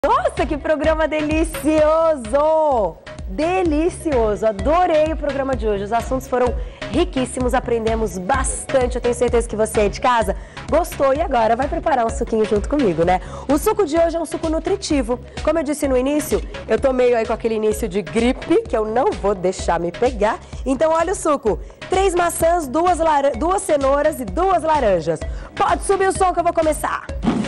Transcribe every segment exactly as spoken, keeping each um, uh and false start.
Nossa, que programa delicioso! Delicioso! Adorei o programa de hoje. Os assuntos foram riquíssimos, aprendemos bastante. Eu tenho certeza que você aí de casa gostou e agora vai preparar um suquinho junto comigo, né? O suco de hoje é um suco nutritivo. Como eu disse no início, eu tô meio aí com aquele início de gripe, que eu não vou deixar me pegar. Então olha o suco. Três maçãs, duas, lar... duas cenouras e duas laranjas. Pode subir o som que eu vou começar.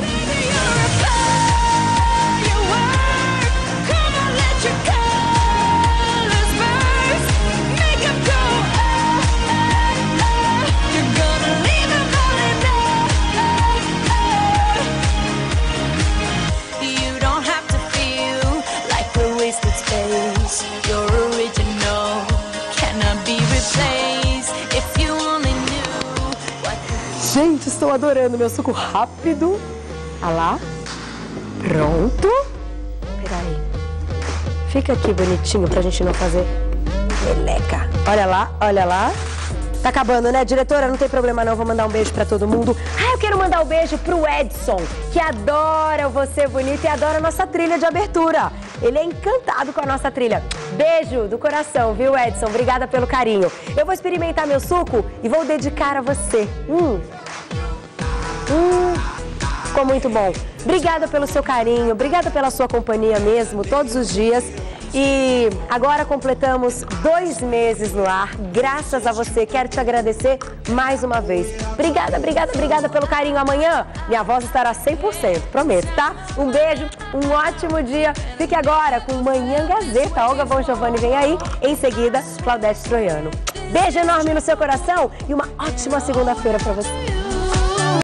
Gente, estou adorando meu suco rápido. Olha lá. Pronto. Peraí. Fica aqui bonitinho pra gente não fazer meleca. Olha lá, olha lá. Tá acabando, né, diretora? Não tem problema não, vou mandar um beijo pra todo mundo. Ah, eu quero mandar um beijo pro Edson, que adora o Você Bonita e adora a nossa trilha de abertura. Ele é encantado com a nossa trilha. Beijo do coração, viu, Edson? Obrigada pelo carinho. Eu vou experimentar meu suco e vou dedicar a você. Hum. Hum. Ficou muito bom. Obrigada pelo seu carinho, obrigada pela sua companhia mesmo, todos os dias. E agora completamos dois meses no ar, graças a você. Quero te agradecer mais uma vez. Obrigada, obrigada, obrigada pelo carinho. Amanhã minha voz estará cem por cento, prometo, tá? Um beijo, um ótimo dia. Fique agora com Manhã Gazeta. Olga Von Giovanni vem aí, em seguida, Claudete Troiano. Beijo enorme no seu coração e uma ótima segunda-feira para você.